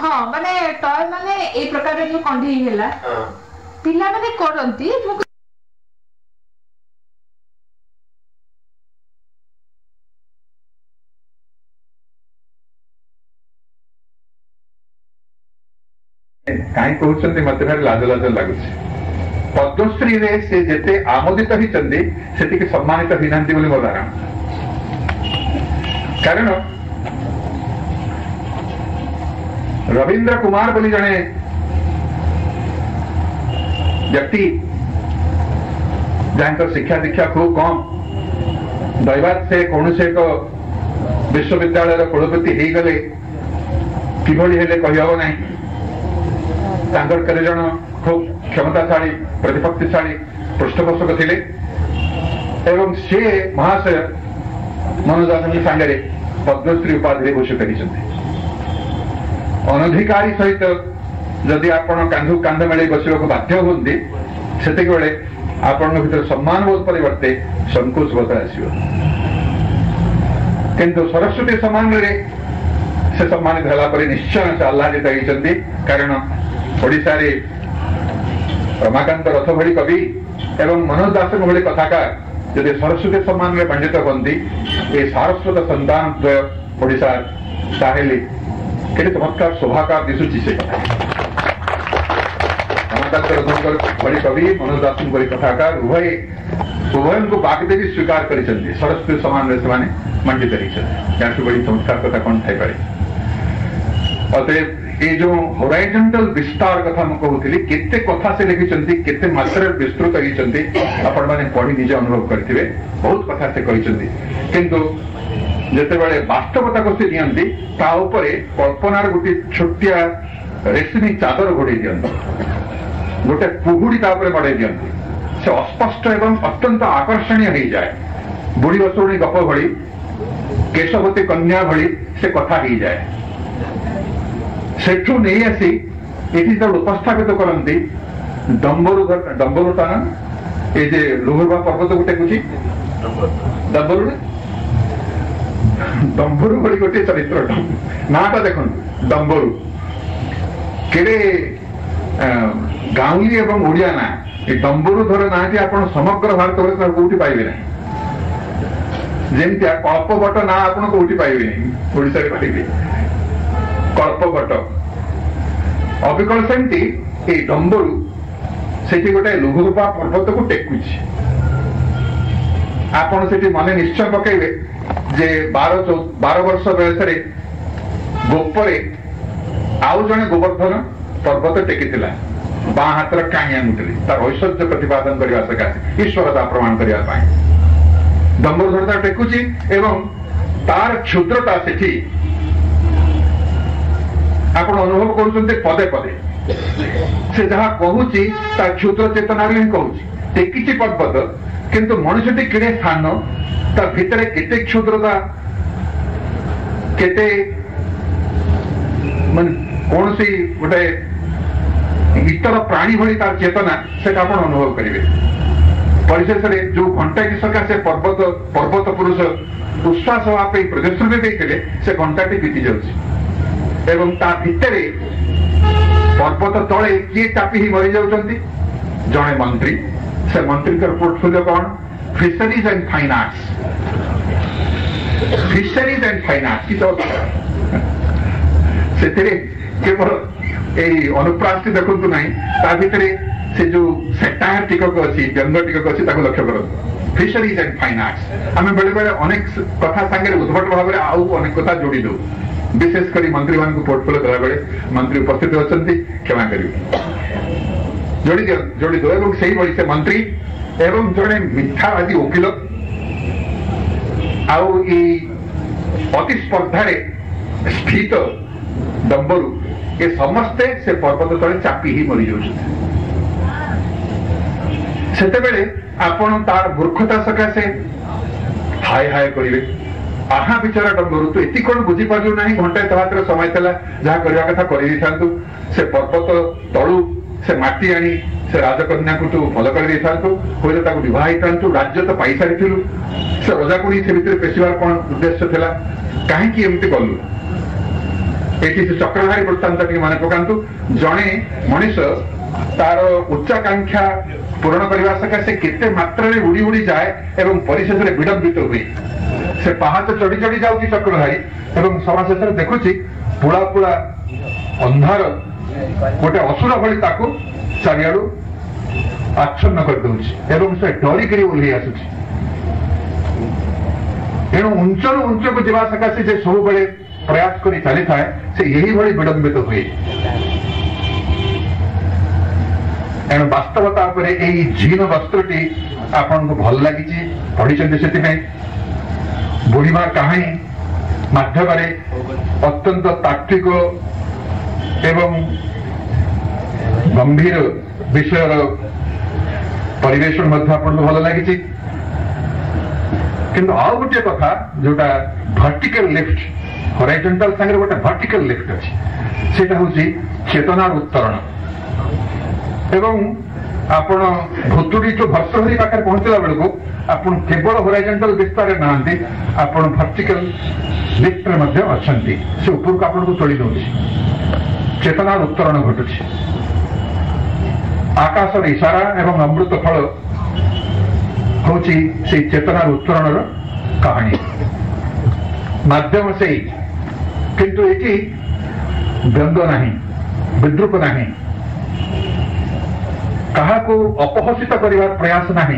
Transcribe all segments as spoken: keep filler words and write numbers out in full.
हाँ माने टॉय माने ए प्रकार जो कंढी हैला पिला माने करंती कहीं कहते मत भारी लाज लाज लगुच पद्मश्री रे से जेते आमोदित होती से सम्मानित होना मोर धारणा कारण रवींद्र कुमार बोली जड़े व्यक्ति जहाँ शिक्षा दीक्षा खूब कम दैवात से कौन से एक विश्वविद्यालय कुलपति हो गले किभली हेले कहीहब ना चार जन खूब क्षमताशाली प्रतिपत्तिशाली पृष्ठपोषक थे एवं से महाशय मनोज दास सांगे पद्मश्री उपाधि घोषित होती अनधिकारी सहित जदि आपण कांधु कांध मेल बसवाक बाध्य होती से आपण भर सम्मान बोध परिवर्ते संकोच बोध आसो किंतु सरस्वती सम्मान से सम्मानित होगा निश्चय से आह्लादित होती कारण ओडिशा रे रमाकांत रथ भली कवि एवं मनोज दास भली कथाकार जदि सरस्वती सम्मान में पंडित बनती ये सारस्वत संतान द्वय ओडिशा ताहेले के चमत्कार शोभाकार दिशुची से कथा रमाकांत रथ भली कवि मनोज दास भली कथाकार उभय उभय को बागदेवी स्वीकार कर सरस्वती सम्मान में से मंडित होती बड़ी चमत्कार कथा कौन थी अतएव ये जो होराइजोंटल विस्तार कथा मैं कहूली केते कथा से लिखिं केते मात्रा विस्तृत होती आपण मैंने पढ़ी निजे अनुभव करते बहुत कथा से कहते किंतु जिते बड़े वास्तवता को से दिखती कल्पनार गोटे छोटिया रेशमी चादर घोड़े दिखती गोटे कुहुड़ी मड़े दिखती से अस्पष्ट एवं अत्यंत आकर्षणीय हो जाए बुढ़ी बसुणी गप भली केशवती कन्या भली से कथा हो जाए सेठू नहीं आसी ये जो उपस्थापित करती डंबरू डंबरू ता ये जे लुहुरबा पर्वत को टेकुची डंबरू डंबरू भली गोटे चरित्र नाटा देखो डंबरू केड़े गाँवली एवं ओडिया ना ये डंबरू धर ना आप समग्र भारत कौटी पाइबे ना जमी कल्पवट ना आप कौटी पाइबे नहीं ओडिशा पाइबे कल्पवट अबिकल सेमती डंबरू से गोटे लुहुरुपा पर्वत को टेकुची आपन से मन निश्चय पकेबे जे बार बार वर्ष बयस गोपरे आउ जड़े गोवर्धन पर्वत टेकी बाँ हाथ काहिया मुठे तार ऐश्वर्य प्रतिपादन करने सकाशे ईश्वरता प्रमाण करने डंबरू धरता टेकुची एवं तार क्षुद्रता से आप अनुभव करुँचे पदे पदे से जहाँ कहूँ क्षुद्र चेतना ही कहूँ टेकी पर्वत किंतु मनुष्यटी किड़े स्थान ता भितर केते क्षुद्रता केते मान कौन सी गोटे इतर प्राणी भली तार चेतना से आप अनुभव करेंगे परिशेष में जो घंटा की सकाशे पर्वत पर्वत पुरुष उच्छ्वास हाँपी प्रतिश्रुति देते से घंटाटी बीती जाऊँगी एवं ता भितरे पर्वत तले किए चापी ही मरी जाउछंती जड़े मंत्री से मंत्री पोर्टफोलियो कौन fisheries and fine arts fisheries and fine arts की तो से केवल यही अनुप्रास देखु ना ता भितरे से जो सेटायर टिकक अच्छी व्यंग टिकक अच्छी लक्ष्य करूँ फिशरीज एंड फाइन आर्ट्स आम बेले बेले अनेक कथा सांगे उद्भट भाव में आउ अनेक कथा जोड़ी दू विशेषकर मंत्री मान पोर्टफोलियो देला बेले मंत्री उपस्थित होती क्षमा करेंगे जोड़ी दियो जोड़ी दो एवं सही बड़ी से मंत्री एवं जड़े मिथ्यावादी वकिल आउ अति स्पर्धा स्थित डंबरू ये समस्ते से पर्वत तले चापी ही मरी जाउछथि सेतेबेले आपण तार मूर्खता सकाशे हाय हाय करिवे आहा बिचारा डंबरू तो एति कौन बुझी पारू ना घंटा तहातर समय था जहाँ करवा कथा कर से पर्वत तलु से माटी आनी से राजकन्या को तू भल कर बहुत राज्य तो पाई सारी से रजाकुणी से भितर पेशिवार कौन उद्देश्य था कहीं एमती गलु ଏଠି ସେ ଚକ୍ରଧାରୀ ବୃତ୍ତାନ୍ତ ଟିକେ ମନେ ପକାନ୍ତୁ। ଜଣେ ମଣିଷ ତାର ଉଚ୍ଚାକାଂକ୍ଷା ପୂରଣ କରିବା ସକାଶେ କେତେ ମାତ୍ରାରେ ଉଡି ଉଡି ଯାଏ ଏବଂ ପରିଶେଷରେ ବିଳମ୍ବିତ ହୁଏ। ସେ ପାହାଚ ଚଢି ଚଢି ଯାଉଛି ଚକ୍ରଧାରୀ ଏବଂ ସଭା ଶେଷରେ ଦେଖୁଛି ପୁଳା ପୁଳା ଅନ୍ଧାର ଗୋଟେ ଅସୁର ଭଳି ତାକୁ ଚାରିଆଡୁ ଆଚ୍ଛନ୍ନ କରିଦଉଛି ଏବଂ ସେ ଡରିକିରି ଓହ୍ଲେଇ ଆସୁଛି। ତେଣୁ ଉଞ୍ଚରୁ ଉଞ୍ଚକୁ ଯିବା ସକାଶେ ଯେ ସବୁବେଳେ ପ୍ରୟାସ କରି ଚାଲିଥାଏ ସେ ଏହିଭଳି ବିଳମ୍ବିତ ହୁଏ। ତେଣୁ ବାସ୍ତବତା ଉପରେ ଏଇ ଝୀନ ବସ୍ତ୍ରଟି ଆପଣଙ୍କୁ ଭଲ ଲାଗିଛି, ପଢିଛନ୍ତି ସେଥିପାଇଁ। ବୁଢୀମା କାହାଣୀ ମାଧ୍ୟମରେ ଅତ୍ୟନ୍ତ ତାତ୍ତ୍ୱିକ ଏବଂ ଗମ୍ଭୀର ବିଷୟର ପରିବେଷଣ ମଧ୍ୟ ଆପଣଙ୍କୁ ଭଲ ଲାଗିଛି। କିନ୍ତୁ ଆଉ ଗୋଟିଏ କଥା ଯୋଉଟା ଭର୍ଟିକାଲ ଲିଫ୍ଟ, ହରାଇଜଣ୍ଟାଲ ସାଙ୍ଗରେ ଗୋଟେ ଭର୍ଟିକାଲ ଲିଫ୍ଟ ଅଛି, ସେଇଟା ହଉଛି ଚେତନାର ଉତ୍ତରଣ। ଏବଂ ଆପଣ ଭୁତୁଡ଼ିଠୁ ଭର୍ତ୍ତୃହରି ପାଖରେ ପହଞ୍ଚିଲା ବେଳକୁ ଆପଣ କେବଳ ହରାଇଜଣ୍ଟାଲ ବିସ୍ତାରରେ ନାହାନ୍ତି, ଆପଣ ଭର୍ଟିକାଲ ଲିଫ୍ଟରେ ମଧ୍ୟ ଅଛନ୍ତି। ସେ ଉପରକୁ ଆପଣଙ୍କୁ ତୋଳି ଦେଉଛି, ଚେତନାର ଉତ୍ତରଣ ଘଟୁଛି। ଆକାଶର ଇଶାରା ଏବଂ ଅମୃତ ଫଳ ହଉଛି ସେଇ ଚେତନାର ଉତ୍ତରଣର କାହାଣୀ। ମାଧ୍ୟମ ସେଇ, କିନ୍ତୁ ଏଠି ଦ୍ୱନ୍ଦ୍ୱ ନାହିଁ, ବିଦ୍ରୂପ ନାହିଁ, କାହାକୁ ଅପହସିତ କରିବାର ପ୍ରୟାସ ନାହିଁ।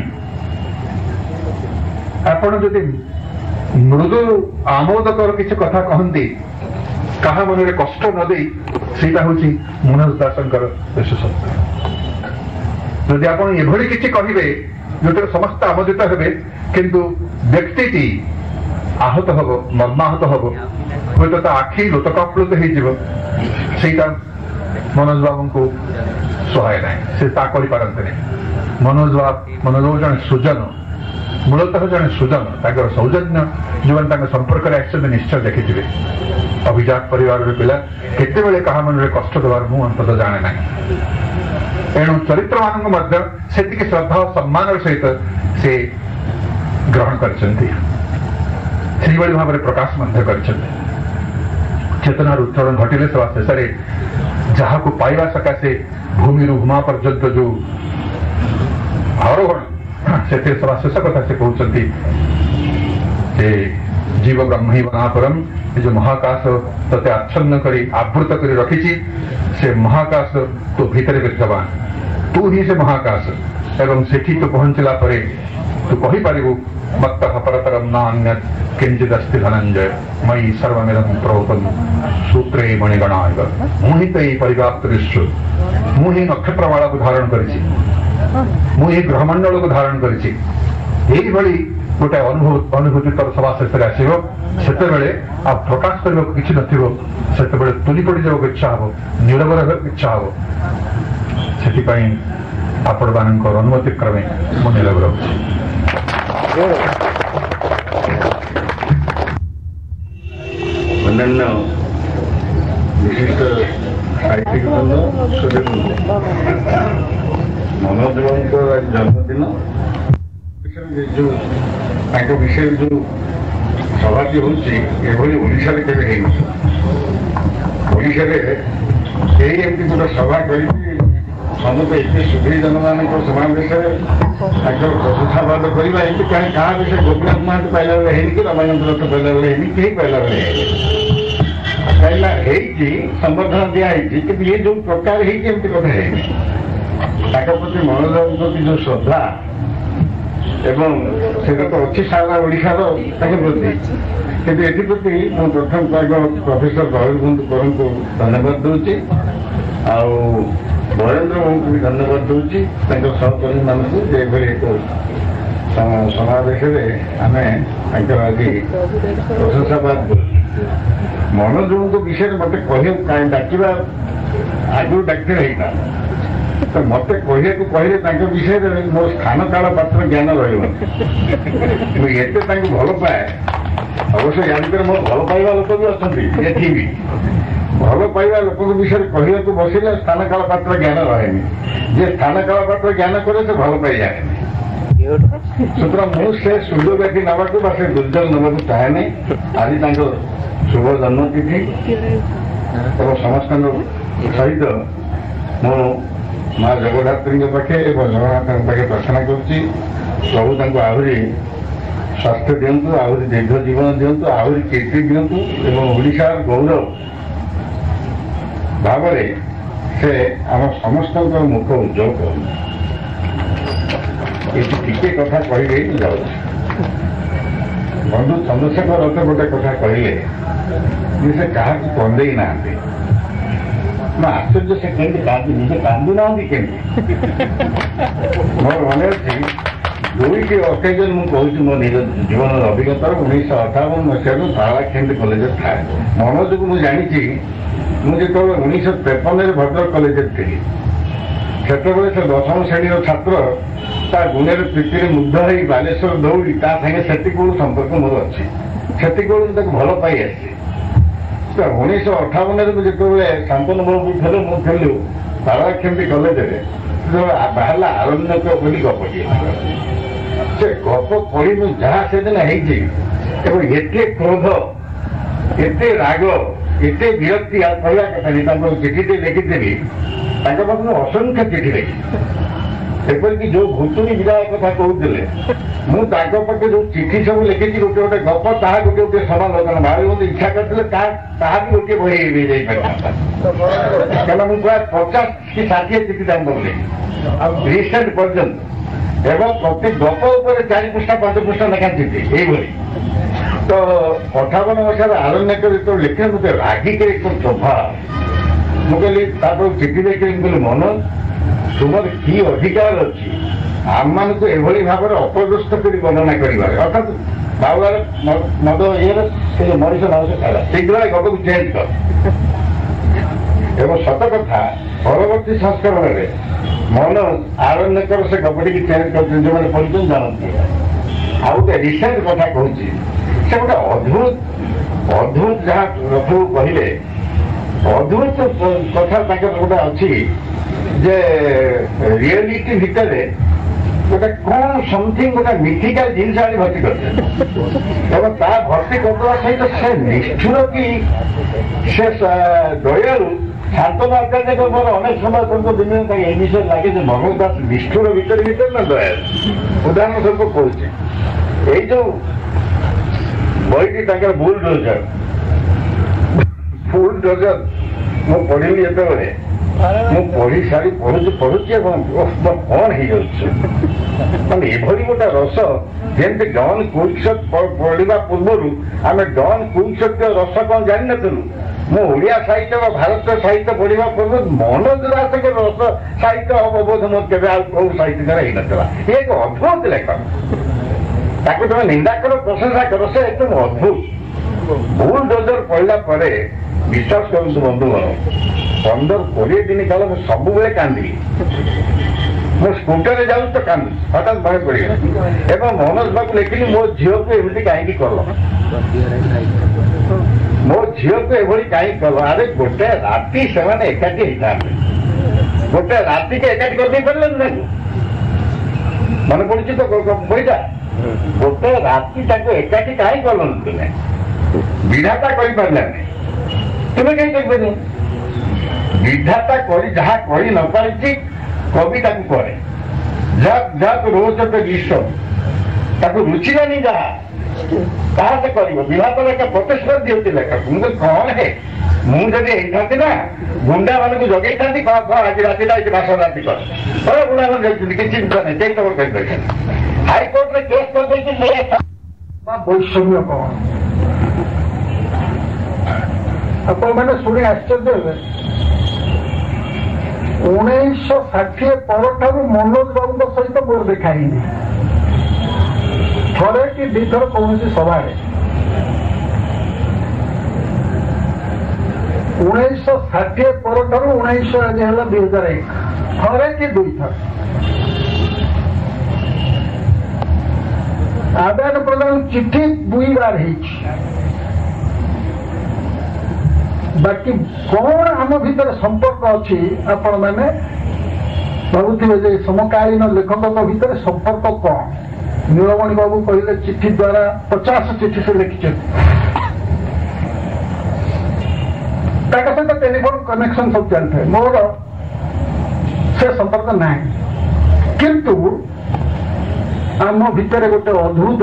ଆପଣ ଯଦି ମୃଦୁ ଆମୋଦକର କିଛି କଥା କହନ୍ତି କାହା ମନରେ କଷ୍ଟ ନ ଦେଇ, ସେଇଟା ହଉଛି ମନୋଜ ଦାସଙ୍କର ବିଶେଷତ୍ୱ। ଯଦି ଆପଣ ଏଭଳି କିଛି କହିବେ ଯୋଉଥିରେ ସମସ୍ତେ ଆମୋଦିତ ହେବେ କିନ୍ତୁ ବ୍ୟକ୍ତିଟି ଆହତ ହବ, ମର୍ମାହତ ହବ, ହୁଏତ ତା ଆଖି ଲୋତକାପ୍ଲୁତ ହେଇଯିବ, ସେଇଟା ମନୋଜ ବାବୁଙ୍କୁ ସହାୟ ନାହିଁ, ସେ ତା କରିପାରନ୍ତି ନାହିଁ। ମନୋଜ ବାବୁ ମନୋଜ ବାବୁ ଜଣେ ସୁଜନ, ମୂଳତଃ ଜଣେ ସୁଜନ। ତାଙ୍କର ସୌଜନ୍ୟ ଯେଉଁମାନେ ତାଙ୍କ ସମ୍ପର୍କରେ ଆସିଛନ୍ତି ନିଶ୍ଚୟ ଦେଖିଥିବେ। ଅଭିଜାତ ପରିବାରର ପିଲା, କେତେବେଳେ କାହା ମନରେ କଷ୍ଟ ଦେବାର ମୁଁ ଅନ୍ତତଃ ଜାଣେ ନାହିଁ। ଏଣୁ ଚରିତ୍ରମାନଙ୍କୁ ମଧ୍ୟ ସେତିକି ଶ୍ରଦ୍ଧା ଓ ସମ୍ମାନର ସହିତ ସେ ଗ୍ରହଣ କରିଛନ୍ତି, ସେଇଭଳି ଭାବରେ ପ୍ରକାଶ ମଧ୍ୟ କରିଛନ୍ତି। ଚେତନାର ଉତ୍ତରଣ ଘଟିଲେ ସଭା ଶେଷରେ ଯାହାକୁ ପାଇବା ସକାଶେ ଭୂମିରୁ ହୁମା ପର୍ଯ୍ୟନ୍ତ ଯୋଉ ଆରୋହଣ, ସେଥିରେ ସଭା ଶେଷ କଥା ସେ କହୁଛନ୍ତି ଯେ ଜୀବ ବ୍ରହ୍ମ ହିଁ ବନାପରମ୍, ଏ ଯୋଉ ମହାକାଶ ତତେ ଆଚ୍ଛନ୍ନ କରି ଆବୃତ କରି ରଖିଛି, ସେ ମହାକାଶ ତୋ ଭିତରେ ବିଦ୍ୟମାନ, ତୁ ହିଁ ସେ ମହାକାଶ। ଏବଂ ସେଠି ତୁ ପହଞ୍ଚିଲା ପରେ ତୁ କହିପାରିବୁ ମତ୍ତଃ ପରତରମ୍ ନ ଅନ୍ୟତ୍ କିଞ୍ଚିଦସ୍ତି ଧନଞ୍ଜୟ ମୟି ସର୍ବମିଦଂ ପ୍ରୋତଂ ସୂତ୍ରେ ମଣିଗଣାୟ। ମୁଁ ହିଁ ତ ଏଇ ପରିବ୍ୟାପ୍ତ ବିଶ୍ୱ, ମୁଁ ହିଁ ନକ୍ଷତ୍ରମାଳାକୁ ଧାରଣ କରିଛି, ମୁଁ ଏହି ଗ୍ରହମଣ୍ଡଳକୁ ଧାରଣ କରିଛି। ଏଇଭଳି ଗୋଟେ ଅନୁଭବ ଅନୁଭୂତି ତର ସଭା ଶେଷରେ ଆସିବ। ସେତେବେଳେ ଆଉ ପ୍ରକାଶ କରିବାକୁ କିଛି ନଥିବ, ସେତେବେଳେ ତୁଲି ପଡ଼ିଯିବାକୁ ଇଚ୍ଛା ହବ, ନୀରବ ରହିବାକୁ ଇଚ୍ଛା ହବ। ସେଥିପାଇଁ ଆପଣମାନଙ୍କର ଅନୁମତି କ୍ରମେ ମୁଁ ନୀରବ ରହୁଛି। ଅନ୍ୟାନ୍ୟ ବିଶିଷ୍ଟ ସାହିତ୍ୟିକ ମନୋଜ ବାବୁଙ୍କର ଆଜି ଜନ୍ମଦିନ, ଯୋଉ ତାଙ୍କ ବିଷୟରେ ଯୋଉ ସଭାଟି ହଉଛି ଏଭଳି ଓଡ଼ିଶାରେ କେବେ ହେଇନି। ଓଡ଼ିଶାରେ କେହି ଏମିତି ଗୋଟେ ସଭା କରିକି ସମସ୍ତେ ଏତେ ସୁଧୀ ଜନମାନଙ୍କ ସମାବେଶରେ ତାଙ୍କର ପ୍ରଶଂସାବାଦ କରିବା, ଏମିତି କାହିଁ କାହା ବିଷୟରେ ଗୋପୀନାଥ ମହାନ୍ତି ପାଇଲା ବେଳେ ହେଇନି କି ରମାନନ୍ଦ ରଥ ପାଇଲା ବେଳେ ହେଇନି, କେହି ପାଇଲା ବେଳେ ହେଇନି। କାହିଁକିନା ହେଇଛି, ସମ୍ବର୍ଦ୍ଧନା ଦିଆ ହେଇଛି, କିନ୍ତୁ ଇଏ ଯୋଉ ପ୍ରକାର ହେଇଛି ଏମିତି କଥା ହେଇନି। ତାଙ୍କ ପ୍ରତି ମନୋଜ ବାବୁଙ୍କ ପ୍ରତି ଯୋଉ ଶ୍ରଦ୍ଧା ଏବଂ ସେଟା ତ ଅଛି ସାରା ଓଡ଼ିଶାର ତାଙ୍କ ପ୍ରତି, କିନ୍ତୁ ଏଥିପ୍ରତି ମୁଁ ପ୍ରଥମ ତାଙ୍କ ପ୍ରଫେସର ବଳେନ୍ଦ୍ର ବନ୍ଧୁଙ୍କୁ ଧନ୍ୟବାଦ ଦେଉଛି, ଆଉ ବଳେନ୍ଦ୍ର ବାବୁଙ୍କୁ ବି ଧନ୍ୟବାଦ ଦେଉଛି, ତାଙ୍କ ସହକର୍ମୀମାନଙ୍କୁ ଯେ ଏଭଳି ଏକ ସମାବେଶରେ ଆମେ ତାଙ୍କର ଆଜି ପ୍ରଶଂସାବାଦ ଦେଉଛୁ। ମନୋଜ ବାବୁଙ୍କ ବିଷୟରେ ମତେ କହିବାକୁ କାହିଁ ଡାକିବା ଆଗରୁ ଡାକ୍ତର ହେଇଥାନ୍ତା, ତ ମତେ କହିବାକୁ କହିଲେ ତାଙ୍କ ବିଷୟରେ ମୋର ସ୍ଥାନ କାଳ ପାତ୍ର ଜ୍ଞାନ ରହିବନି। ମୁଁ ଏତେ ତାଙ୍କୁ ଭଲ ପାଏ, ଅବଶ୍ୟ ୟା ଭିତରେ ମୋର ଭଲ ପାଇବା ଲୋକ ବି ଅଛନ୍ତି ଏଠି ବି। ଭଲ ପାଇବା ଲୋକଙ୍କ ବିଷୟରେ କହିବାକୁ ବସିଲେ ସ୍ଥାନ କାଳ ପାତ୍ର ଜ୍ଞାନ ରହେନି, ଯେ ସ୍ଥାନ କାଳ ପାତ୍ର ଜ୍ଞାନ କରେ ସେ ଭଲ ପାଇଯାଏନି। ସୁତରାଂ ମୁଁ ସେ ସୁଯୋଗ ଏଠି ନେବାକୁ ବା ସେ ଦୁର୍ଯୋଗ ନେବାକୁ ଚାହେଁନି। ଆଜି ତାଙ୍କ ଶୁଭ ଜନ୍ମତିଥି, ଏବଂ ସମସ୍ତଙ୍କ ସହିତ ମୁଁ ମା ଜଗଦ୍ଧାତ୍ରୀଙ୍କ ପାଖେ ଏବଂ ଜଗନ୍ନାଥଙ୍କ ପାଖେ ପ୍ରାର୍ଥନା କରୁଛି ପ୍ରଭୁ ତାଙ୍କୁ ଆହୁରି ସ୍ୱାସ୍ଥ୍ୟ ଦିଅନ୍ତୁ, ଆହୁରି ଦୀର୍ଘ ଜୀବନ ଦିଅନ୍ତୁ, ଆହୁରି କୀର୍ତ୍ତି ଦିଅନ୍ତୁ ଏବଂ ଓଡ଼ିଶାର ଗୌରବ ଭାବରେ ସେ ଆମ ସମସ୍ତଙ୍କ ମୁଖ ଉଜ୍ଜଳ କରନ୍ତୁ। ଏଠି ଟିକେ କଥା କହିଲେ ଯାଉଛି। ବନ୍ଧୁ ଚନ୍ଦ୍ରଶେଖର ରଥ ଗୋଟେ କଥା କହିଲେ ଯେ ସେ କାହାକୁ କନ୍ଦେଇ ନାହାନ୍ତି। ମୁଁ ଆଶ୍ଚର୍ଯ୍ୟ, ସେ କେମିତି କାନ୍ଦି ନିଜେ କାନ୍ଦୁ ନାହାନ୍ତି କେମିତି? ମୋର ମନେ ଅଛି ଦୁଇଟି ଅକେଜନ ମୁଁ କହୁଛି ମୋ ନିଜ ଜୀବନର ଅଭିଜ୍ଞତାର। ଉଣେଇଶହ ଅଠାବନ ମସିହାରୁ ପାରଳାଖେମୁଣ୍ଡି କଲେଜରେ ଥାଏ। ମନୋଜକୁ ମୁଁ ଜାଣିଛି ମୁଁ ଯେତେବେଳେ ଉଣେଇଶହ ତେପନରେ ଭଦ୍ରକ କଲେଜରେ ଥିଲି, ସେତେବେଳେ ସେ ଦଶମ ଶ୍ରେଣୀର ଛାତ୍ର ତା ଗୁଣରେ ପ୍ରୀତିରେ ମୁଗ୍ଧ ହେଇ ବାଲେଶ୍ୱର ଦୌଡ଼ି ତା ସାଙ୍ଗେ ସେତିକିବେଳୁ ସମ୍ପର୍କ ମୋର ଅଛି। ସେତିକିବେଳୁ ମୁଁ ତାକୁ ଭଲ ପାଇ ଆସିଛି। ତ ଉଣେଇଶହ ଅଠାବନରେ ମୁଁ ଯେତେବେଳେ ଶାନ୍ତନୁ ବାବୁ ଥିଲେ, ମୁଁ ଥିଲୁ ପାରଳାଖେମୁଣ୍ଡି କଲେଜରେ, ଯେତେବେଳେ ବାହାରିଲା ଆରଣ୍ୟକ ବୋଲି ଗପଟିଏ, ସେ ଗପ ପଢ଼ି ମୁଁ ଯାହା ସେଦିନ ହେଇଛି ଏବଂ ଏତେ କ୍ରୋଧ, ଏତେ ରାଗ, ଏତେ ବିରକ୍ତି ଆଉ କହିବା କଥା ନାହିଁ। ତାଙ୍କୁ ଚିଠିଟି ଲେଖିଥିଲି, ତାଙ୍କ ପାଖକୁ ଅସଂଖ୍ୟ ଚିଠି ଲେଖି, ଏପରିକି ଯୋଉ ଭୁତୁଣୀ ବିଦାୟ କଥା କହୁଥିଲେ, ମୁଁ ତାଙ୍କ ପାଖେ ଯୋଉ ଚିଠି ସବୁ ଲେଖିଛି ଗୋଟେ ଗୋଟେ ଗପ, ତାହା ଗୋଟେ ଗୋଟେ ସମାଲୋଚନା ଭାବି ମୋତେ ଇଚ୍ଛା କରିଥିଲେ ତାହା ତାହା ବି ଗୋଟିଏ ବହି ହେଇଯାଇପାରିଥାନ୍ତା। କାରଣ ମୁଁ ପ୍ରାୟ ପଚାଶ କି ଷାଠିଏ ଚିଠି ତାଙ୍କୁ ଲେଖି ଆଉ ରିସେଣ୍ଟ ପର୍ଯ୍ୟନ୍ତ, ଏବଂ ପ୍ରତି ଗପ ଉପରେ ଚାରି ପୃଷ୍ଠା ପାଞ୍ଚ ପୃଷ୍ଠା ଲେଖା ଚିଠି ଏଇଭଳି। ତ ଅଠାବନ ମସିହାରେ ଆରଣ୍ୟକ ଯେତେବେଳେ ଲେଖିଲେ ମୋତେ ରାଗିକି ଏକ ପ୍ରଭାବ, ମୁଁ କହିଲି ତାପରେ ଚିଠି ଲେଖିଲି, ମୁଁ କହିଲି ମନୋଜ ତୁମର କି ଅଧିକାର ଅଛି ଆମମାନଙ୍କୁ ଏଭଳି ଭାବରେ ଅପଦସ୍ଥ କରି ବର୍ଣ୍ଣନା କରିବାରେ, ଅର୍ଥାତ୍ ବାଉଳାର ମଦ ଇଏରେ ସେ ମଣିଷ ମାଂସ ଖାଇବା, ଶୀଘ୍ର ଏ ଗପକୁ ଚେଞ୍ଜ କର। ଏବଂ ସତ କଥା ପରବର୍ତ୍ତୀ ସଂସ୍କରଣରେ ମନୋଜ ଆରଣ୍ୟକର ସେ ଗପଟିକି ଚେଞ୍ଜ କରିଛନ୍ତି, ଯୋଉମାନେ ପଢ଼ିଛନ୍ତି ଜାଣନ୍ତି। ଆଉ ଗୋଟେ ରିସେଣ୍ଟ କଥା କହୁଛି, ସେ ଗୋଟେ ଅଦ୍ଭୁତ ଅଦ୍ଭୁତ ଯାହା ରଥକୁ କହିଲେ, ଅଦ୍ଭୁତ କଥା ତାଙ୍କର ଗୋଟେ ଅଛି ଯେ ରିଏଲିଟି ଭିତରେ ଗୋଟେ କଣ ସମଥିଙ୍ଗ ଗୋଟେ ମିଥିକାଲ ଜିନିଷ ଆଣି ଭର୍ତ୍ତି କରିଛନ୍ତି ଏବଂ ତା ଭର୍ତ୍ତି କରିଦେବା ସହିତ ସେ ନିଷ୍ଠୁର କି ସେ ଦୟାଳୁ ଶାନ୍ତନୁ ଆଚାର୍ଯ୍ୟ ମୋର ଅନେକ ସମୟ ପର୍ଯ୍ୟନ୍ତ ଦିନ ତାଙ୍କ ଏ ବିଷୟରେ ଲାଗେ ଯେ ମନୋଜ ଦାସ ନିଷ୍ଠୁର ଭିତରେ ଭିତରେ ନା ଦୟାଳୁ। ଉଦାହରଣ ସ୍ୱରୂପ କହୁଛି, ଏଇ ଯୋଉ ବହିଟି ତାଙ୍କର ଭୁଲ ଡୋଜର ଭୁଲ ଡୋଜର ମୁଁ ପଢିଲି ଯେତେବେଳେ, ମୁଁ ପଢି ସାରି ପଢୁଛି ପଢୁଛି ଏବଂ କଣ ହେଇଯାଉଛି ମାନେ ଏଭଳି ଗୋଟେ ରସ, ଯେମିତି ଡନ୍ କୁଇକ୍ସଟ୍ ପଢିବା ପୂର୍ବରୁ ଆମେ ଡନ୍ କୁଇକ୍ସଟ୍ର ରସ କଣ ଜାଣିନଥିଲୁ। ମୁଁ ଓଡ଼ିଆ ସାହିତ୍ୟ ବା ଭାରତୀୟ ସାହିତ୍ୟ ପଢିବା ପୂର୍ବରୁ ମନୋଜ ଦାସଙ୍କ ରସ ସାହିତ୍ୟ ଅବବୋଧ ମୋର କେବେ ଆଉ କୋଉ ସାହିତ୍ୟରେ ହେଇନଥିଲା। ଏ ଏକ ଅଦ୍ଭୁତ ଲେଖକ, ତାକୁ ତମେ ନିନ୍ଦା କର ପ୍ରଶଂସା କର, ସେ ଏତେ ଅଦ୍ଭୁତ। ଭୁଲ ଡୋଜର ପଢିଲା ପରେ ବିଶ୍ୱାସ କରନ୍ତୁ ବନ୍ଧୁଗଣ, ପନ୍ଦର କୋଡ଼ିଏ ଦିନ କାଳ ମୁଁ ସବୁବେଳେ କାନ୍ଦିଲି। ମୁଁ ସ୍କୁଟରରେ ଯାଉଛି ତ କାନ୍ଦୁଛି, ହଠାତ୍ ଭୟ ପଡ଼ିଗଲା ଏବଂ ମନୋଜ ବାବୁ ଲେଖିଲି, ମୋ ଝିଅକୁ ଏମିତି କାହିଁକି କଲ, ମୋ ଝିଅକୁ ଏଭଳି କାହିଁକି କଲ। ଆରେ ଗୋଟେ ରାତି ସେମାନେ ଏକାଠି ହେଇଥାନ୍ତେ, ଗୋଟେ ରାତିକି ଏକାଠି କରିଦେଇ ପାରିଲେନି ତାକୁ। ମନେ ପଡୁଛି ତ ବହିଟା, ଗୋଟେ ରାତି ତାକୁ ଏକାଠି କାହିଁ କଲନି ତୁମେ? ବିଧାତା କରିପାରିଲାନି, ତୁମେ କାହିଁ କରିପାରିବ? ବିଧାତା କରି ଯାହା କରି ନ ପାରିଛି କବି ତାକୁ କରେ, ଯାହା ଯାହାକୁ ରୋଜ ଗ୍ରୀଷ୍ମ ତାକୁ ରୁଚିଲାନି ଯାହା ତାହା ସେ କରିବ। ବିଧାତାର ଏକ ପ୍ରତିଶ୍ରୁତି ଦିଅନ୍ତି ଲେଖକ। ମୁଁ କହିଲି କଣ ହେ, ମୁଁ ଯଦି ହେଇଥାନ୍ତି ନା ଗୁଣ୍ଡା ମାନଙ୍କୁ ଜଗେଇଥାନ୍ତି, କହ କହ ଆଜି ରାତିଟା ଏଠି ବାସ ରାତି କର, ଗୁଣ୍ଡା ମାନେ ଯାଇଛନ୍ତି, କିଛି ଜିନିଷ ନାହିଁ, କେହି ତମର କରିପାରିଛନ୍ତି। ହାଇକୋର୍ଟରେ କେସ୍ କରିଦେଇଛି ବୈଷମ୍ୟ କଣ ଆପଣମାନେ ଶୁଣି ଆଶ୍ଚର୍ଯ୍ୟ ହେବେ। ଉଣେଇଶହ ଷାଠିଏ ପରଠାରୁ ମନୋଜ ବାବୁଙ୍କ ସହିତ ମୋର ଦେଖା ହେଇନି, ଥରେ କି ଦୁଇଥର କୌଣସି ସଭାରେ। ଉଣେଇଶହ ଷାଠିଏ ପରଠାରୁ ଉଣେଇଶହ ଆଜି ହେଲା ଦୁଇ ହଜାର ଏକ, ଥରେ କି ଦୁଇଥର ଆଦାନ ପ୍ରଦାନ ଚିଠି ଦୁଇ ବାର ହେଇଛି। ବାକି କଣ ଆମ ଭିତରେ ସମ୍ପର୍କ ଅଛି ଆପଣ ମାନେ ଭାବୁଥିବେ ଯେ ସମକାଳୀନ ଲେଖକଙ୍କ ଭିତରେ ସମ୍ପର୍କ କଣ? ନୀଳମଣି ବାବୁ କହିଲେ ଚିଠି ଦ୍ୱାରା ପଚାଶ ଚିଠି ସେ ଲେଖିଛନ୍ତି। ତାଙ୍କ ସହିତ ଟେଲିଫୋନ କନେକ୍ସନ ସବୁ ଚାଲିଥାଏ। ମୋର ସେ ସମ୍ପର୍କ ନାହିଁ, କିନ୍ତୁ ଆମ ଭିତରେ ଗୋଟେ ଅଦ୍ଭୁତ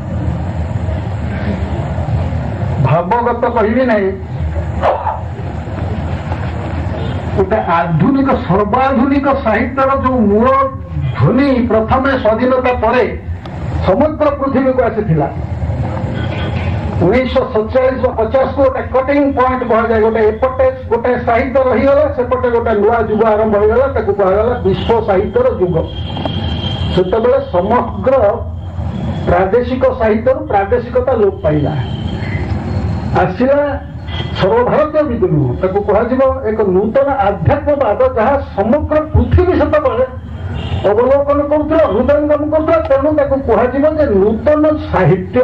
ଭାବଗତ କହିବି ନାହିଁ, ଗୋଟେ ଆଧୁନିକ ସର୍ବାଧୁନିକ ସାହିତ୍ୟର ଯୋଉ ମୂଳ ଧ୍ୱନି ପ୍ରଥମେ ସ୍ୱାଧୀନତା ପରେ ସମଗ୍ର ପୃଥିବୀକୁ ଆସିଥିଲା ଉଣେଇଶହ ସତଚାଳିଶ ପଚାଶକୁ ଗୋଟେ କଟିଂ ପଏଣ୍ଟ କୁହାଯାଏ। ଗୋଟେ ଏପଟେ ଗୋଟେ ସାହିତ୍ୟ ରହିଗଲା, ସେପଟେ ଗୋଟେ ନୂଆ ଯୁଗ ଆରମ୍ଭ ହୋଇଗଲା, ତାକୁ କୁହାଗଲା ବିଶ୍ୱ ସାହିତ୍ୟର ଯୁଗ। ସେତେବେଳେ ସମଗ୍ର ପ୍ରାଦେଶିକ ସାହିତ୍ୟରୁ ପ୍ରାଦେଶିକତା ଲୋପ ପାଇଲା, ଆସିଲା ସର୍ବଭାରତୀୟ ବିଦ୍ରୋହ, ତାକୁ କୁହାଯିବ ଏକ ନୂତନ ଆଧ୍ୟାତ୍ମବାଦ, ଯାହା ସମଗ୍ର ପୃଥିବୀ ସେତେବେଳେ ଅବଲୋକନ କରୁଥିଲା, ହୃଦୟଙ୍ଗମ କରୁଥିଲା। ତେଣୁ ତାକୁ କୁହାଯିବ ଯେ ନୂତନ ସାହିତ୍ୟ।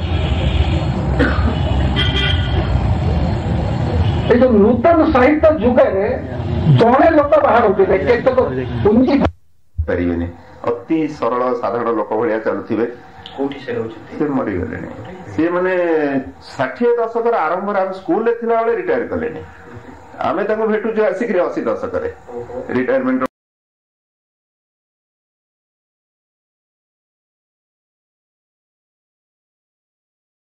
এই যে নূতন সাহিত্য যুগরে জনে লোক বাহারুଥିଲେ, କେତେକ ପୁଞ୍ଜି ପାରିବେନି, ଅତି ସରଳ ସାଧାରଣ ଲୋକ ଭଳିଆ ଚାଲୁଥିବେ। କୋଉଠି ସେ ରହୁଛନ୍ତି? ସେ ମରିଗଲେଣି। ସିଏ ମାନେ ଷାଠିଏ ଦଶକର ଆରମ୍ଭରେ ଆମେ ସ୍କୁଲରେ ଥିଲାବେଳେ ରିଟାୟାର କଲେଣି। ଆମେ ତାଙ୍କୁ ଭେଟୁଛୁ ଆସିକିରି ଅଶୀ ଦଶକରେ ରିଟାୟାରମେଣ୍ଟ